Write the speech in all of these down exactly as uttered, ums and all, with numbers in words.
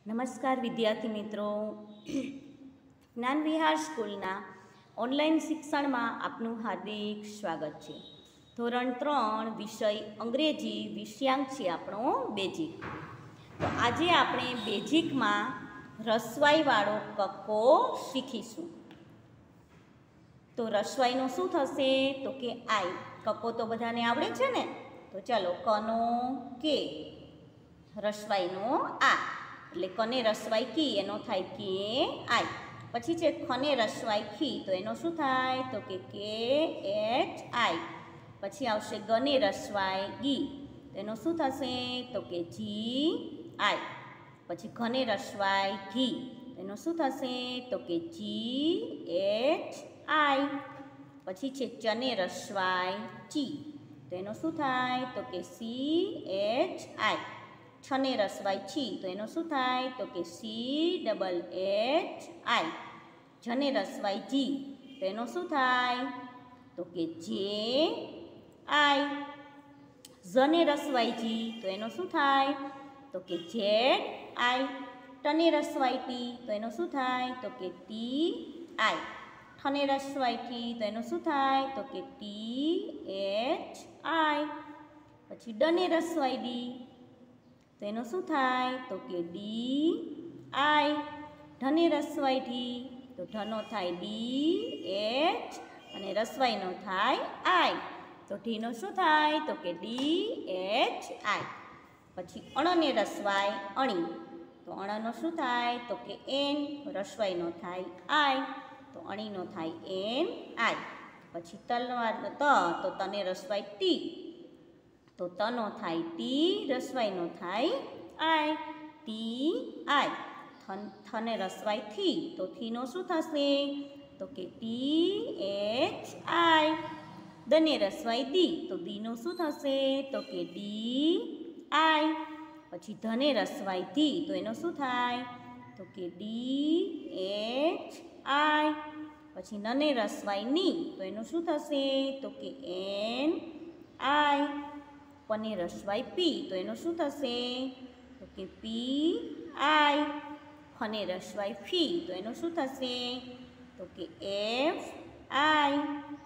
નમસ્કાર વિદ્યાર્થી મિત્રો, જ્ઞાન વિહાર સ્કૂલના ઓનલાઈન શિક્ષણમાં આપનું હાર્દિક સ્વાગત છે. ધોરણ ત્રણ વિષય અંગ્રેજી વિષયાંક છે આપણો બેઝિક. તો આજે આપણે બેઝિકમાં રસવાઈવાળો કક્કો શીખીશું. તો રસવાઈનો શું થશે? તો કે આઈ. કક્કો તો બધાને આવડે છે ને? તો ચાલો, કનો કે, રસવાઈનો આ, એટલે કને રસવાઈ કી એનો થાય કે આઈ. પછી છે ખને રસવાઈ ખી, તો એનો શું થાય? તો કે કે એચ આઈ. પછી આવશે ગને રસવાઈ ગી, તો એનો શું થશે? તો કે જી આઈ. પછી ઘને રસવાઈ ઘી, તો એનો શું થશે? તો કે જી એચ આઈ. પછી છે ચને રસવાઈ ચી, તો એનો શું થાય? તો કે સી એચ આઈ. છને રસવાઈ છી, તો એનો શું થાય? તો કે સી ડબલ એચ આઈ. જને રસવાઈ જી, તો એનો શું થાય? તો કે જે આઈ. ઝને રસવાઈ જી, તો એનો શું થાય? તો કે ઝેડ આઈ. ટને રસવાઈ ટી, તો એનો શું થાય? તો કે ટી આઈ. ઠને રસવાઈ ઠી, તો એનો શું થાય? તો કે ટી એચ આઈ. પછી ડને રસવાઈ ડી, તો એનો શું થાય? તો કે ડી આઈ. ઢને રસવાઈ ઢી, તો ઢનો થાય ડી એચ અને રસવાઈનો થાય આઈ. તો ઢીનો શું થાય? તો કે ડી એચ આઈ. પછી અણને રસવાઈ અણી, તો અણનો શું થાય? તો કે એન. રસવાઈનો થાય આઈ, તો અણીનો થાય એન આઈ. પછી તલવાર ત, તો તને રસવાઈ ટી, તો તનો થાય ટી, રસવાઈનો થાય આઈ, ટી આઈ. થન થને રસવાઈ થી, તો થીનો શું થશે? તો કે ટી એચ આઈ. દને રસવાઈ દી, તો દીનો શું થશે? તો કે ડી આઈ. પછી ધને રસવાઈ ધી, તો એનો શું થાય? તો કે ડી એચ આઈ. પછી નને રસવાઈ ની, તો એનું શું થશે? તો કે એન આઈ. પને રસવાઈ પી, તો એનો શું થશે? તો કે પી આઈ. ફને રસવાઈ ફી, તો એનો શું થશે? તો કે એફ આઈ.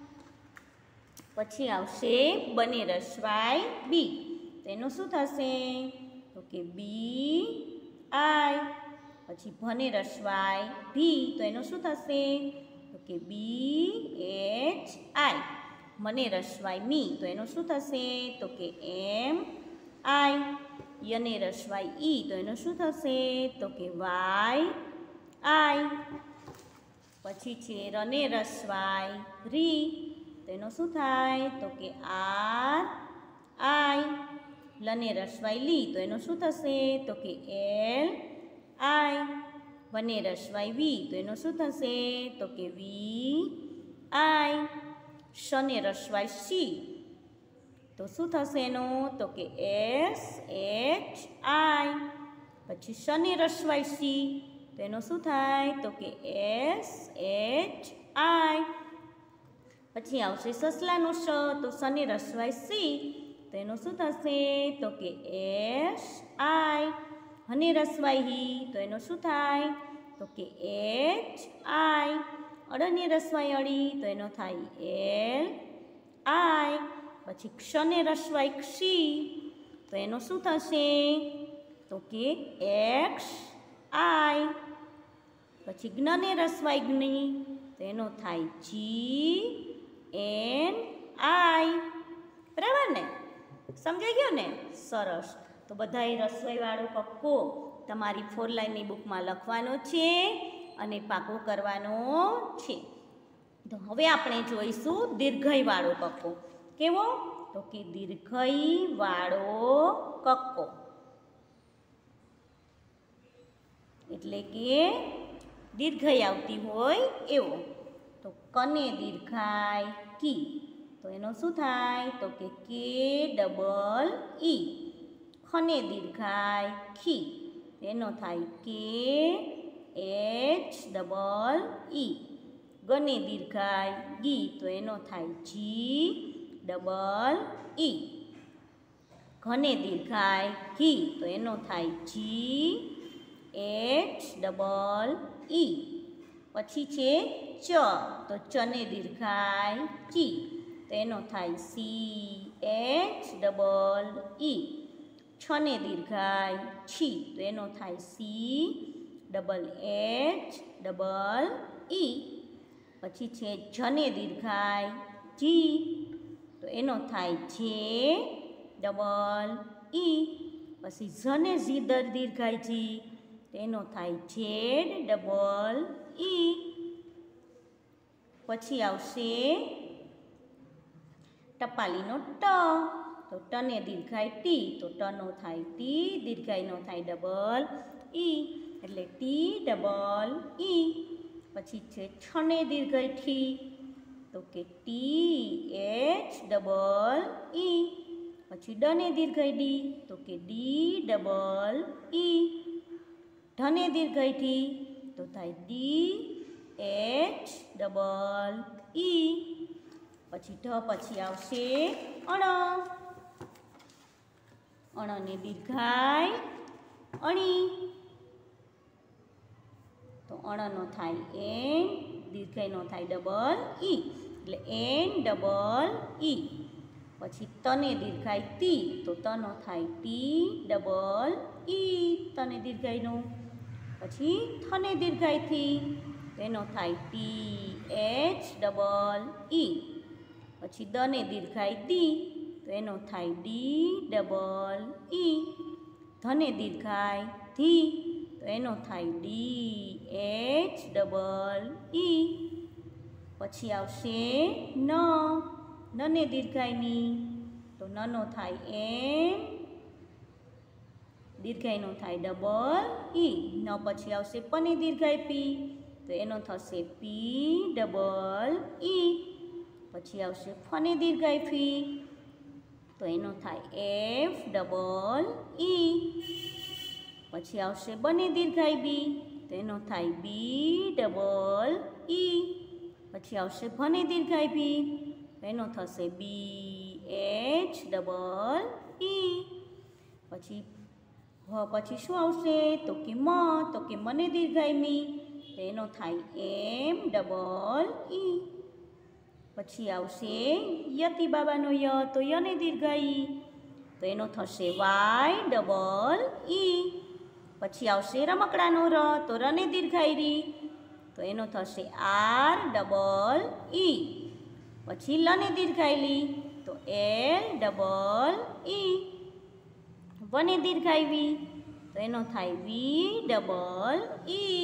પછી આવશે બને રસવાઈ બી, તો એનો શું થશે? તો કે બી આઈ. પછી ભને રસવાઈ ભી, તો એનો શું થશે? તો કે બી એચ આઈ. મને રસવાઈ મી, તો એનો શું થશે? તો કે એમ આઈ. યને રસવાઈ ઈ, તો એનો શું થશે? તો કે વાય આઈ. પછી છે રને રસવાઈ રી, તો એનો શું થાય? તો કે આર આઈ. લને રસવાઈ લી, તો એનો શું થશે? તો કે એલ આઈ. વને રસવાઈ વી, તો એનો શું થશે? તો કે વી આઈ. શને રસવાઈ સી, તો શું થશે એનું? તો કે એસ એચ આઈ. પછી શને રસવાઈ સી, તો એનો શું થાય? તો કે એસ એચ આઈ. પછી આવશે સસલાનો સ, તો સને રસવાઈ સી, તો એનો શું થશે? તો કે એસ આઈ. હને રસવાઈ હી, તો એનો શું થાય? તો કે એચ આઈ. અડને રસવાઈ અડી, તો એનો થાય એલ આઈ. પછી ક્ષને રસવાઈ ક્ષી, તો એનો શું થશે? તો કે એક્સ આઈ. પછી જ્ઞને રસવાઈ જ્ઞી, તો એનો થાય જી એન આઈ. બરાબર ને? સમજાઈ ગયો ને? સરસ. તો બધાએ રસવાઈવાળો કક્કો તમારી ફોર લાઈનની બુકમાં લખવાનો છે અને પાકો કરવાનો છે. તો હવે આપણે જોઈશું દીર્ઘઈવાળો કક્કો. કેવો? તો કે દીર્ઘઈવાળો કક્કો એટલે કે દીર્ઘઈ આવતી હોય એવો. તો કને દીર્ઘાઈ કી, તો એનો શું થાય? તો કે કે ડબલ ઈ. ખને દીર્ઘાઈ ખી, એનો થાય કે એચ ડબલ ઈ. ગને દીર્ઘાઈ ગી, તો એનો થાય જી ડબલ ઈ. ઘને દીર્ઘાઈ ઘી, તો એનો થાય જી એચ ડબલ ઈ. પછી છે ચ, તો ચને દીર્ઘાય ચી, તો એનો થાય સી એચ ડબલ ઈ. છને દીર્ઘાય છી, તો એનો થાય C double H double E. પછી છે જને દીર્ઘાય જી, તો એનો થાય જે ડબલ ઈ. પછી ઝને જી દર દીર્ઘાય જી, તો એનો થાય ઝેડ ડબલ ઈ. પછી આવશે ટપાલીનો ટ, તો ટને દીર્ઘાય ટી, તો ટનો થાય ટી, દીર્ઘાયનો થાય ડબલ ઈ, એટલે ટી ડબલ ઈ. પછી છે છને દીર્ઘાય ઠી, તો કે ટી એચ ડબલ ઈ. પછી ડને દીર્ઘાય ડી, તો કે ડી ડબલ ઈ. ઢને દીર્ઘાય ઠી, તો થાય ડી એચ ડબલ ઈ. પછી ઢ પછી આવશે અણ, અણને દીર્ઘાય અણી, તો અણનો થાય એન, દીર્ઘાયનો થાય ડબલ ઈ, એટલે એન ડબલ ઈ. પછી તને દીર્ઘાય તી, તો તનો થાય ટી ડબલ ઈ, તને દીર્ઘાયનું. પછી થને દીર્ઘાય થી, એનો થાય ટી એચ ડબલ ઈ. પછી દને દીર્ઘાય દી, તો એનો થાય ડી ડબલ ઈ. ધને દીર્ઘાય ધી, તો એનો થાય ડી એચ ડબલ ઈ. પછી આવશે ન, નને દીર્ઘાયની, તો નનો થાય એન, દીર્ઘાયનો થાય ડબલ ઈ. ન પછી આવશે પને દીર્ઘાય પી, તો એનો થશે પી ડબલ ઈ. પછી આવશે ફને દીર્ઘાય ફી, તો એનો થાય એફ ડબલ ઈ. પછી આવશે બને દીર્ઘાય બી, તો એનો થાય બી ડબલ ઈ. પછી આવશે ભને દીર્ઘાય ભી, તો એનો થશે બી એચ ડબલ ઈ. પછી હ પછી શું આવશે, તો કે મ, તો કે મને દીર્ઘાય મી, તો એનો થાય એમ ડબલ ઈ. પછી આવશે યતિ બાબાનો ય, તો યને દીર્ઘાય, તો એનો થશે વાય ડબલ ઈ. પછી આવશે રમકડાનો ર, તો રને દીર્ઘાય રી, તો એનો થશે આર ડબલ ઈ. પછી લને દીર્ઘાય લી, તો એલ ડબલ ઈ. વને દીર્ઘાય વી, તો એનો થાય વી ડબલ ઈ.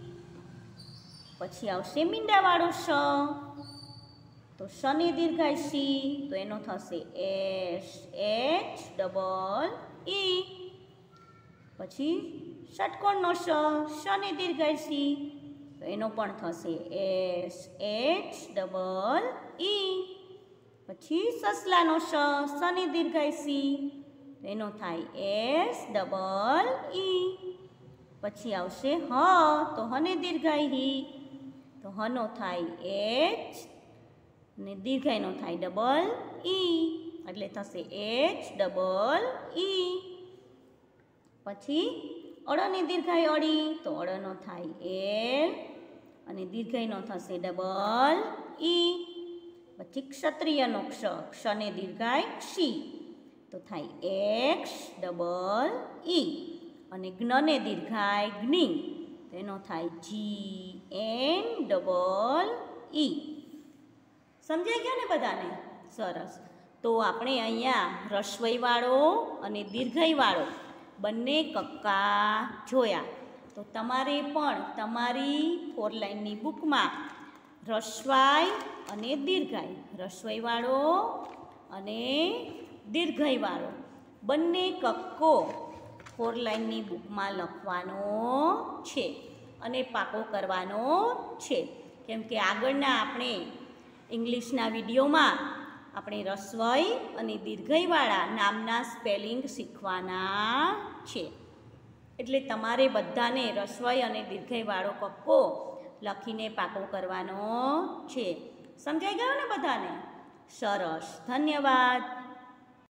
પછી આવશે મીંડાવાળો શ, તો શને દીર્ઘાય સી, તો એનો થશે એસ એચ ડબલ ઈ. પછી ષટકોણનો શ, શને દીર્ઘાય સી, તો એનો પણ થશે એસ એચ ડબલ ઈ. પછી સસલાનો શ, શને દીર્ઘાય સી, તો એનો થાય એસ ડબલ ઈ. પછી આવશે હ, તો હને દીર્ઘાય હી, તો હનો થાય એચ, ને દીર્ઘાયનો થાય ડબલ ઈ, એટલે થશે એચ ડબલ ઈ. પછી અળને દીર્ઘાય અળી, તો અળનો થાય એલ, અને દીર્ઘાયનો થશે ડબલ ઈ. પછી ક્ષત્રિયનો ક્ષ, ક્ષને દીર્ઘાય ક્ષી, તો થાય એક્સ ડબલ ઈ. અને જ્ઞને દીર્ઘાય જ્ઞી, તો એનો થાય જી એન ડબલ ઈ. સમજાઈ ગયો ને બધાને? સરસ. તો આપણે અહીંયા રસ્વઈવાળો અને દીર્ઘઈવાળો બંને કક્કા જોયા. તો તમારે પણ તમારી ફોર લાઇનની બુકમાં રસ્વાઈ અને દીર્ઘાઈ, રસ્વઈવાળો અને દીર્ઘઈવાળો બંને કક્કો ફોર લાઇનની બુકમાં લખવાનો છે અને પાકો કરવાનો છે. કેમ કે આગળના આપણે ઇંગ્લિશના વિડીયોમાં આપણે રસ્વઈ અને દીર્ઘઈવાળા નામના સ્પેલિંગ શીખવાના છે. એટલે તમારે બધાને રસ્વઈ અને દીર્ઘઈવાળો કક્કો લખીને પાકો કરવાનો છે. સમજાઈ ગયો ને બધાને? સરસ, ધન્યવાદ.